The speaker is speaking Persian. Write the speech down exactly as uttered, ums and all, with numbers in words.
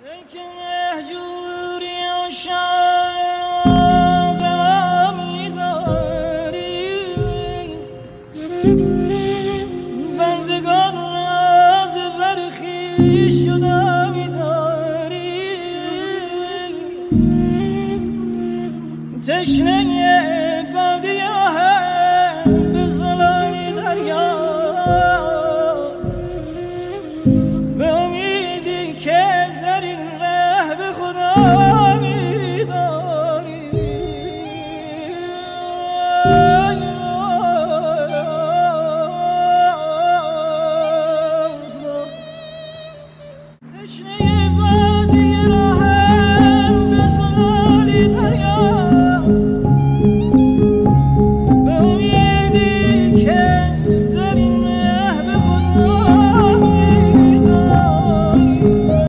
تشنه بادیه به زلال دریا به امیدی که در این ره به خدا میداری تشنه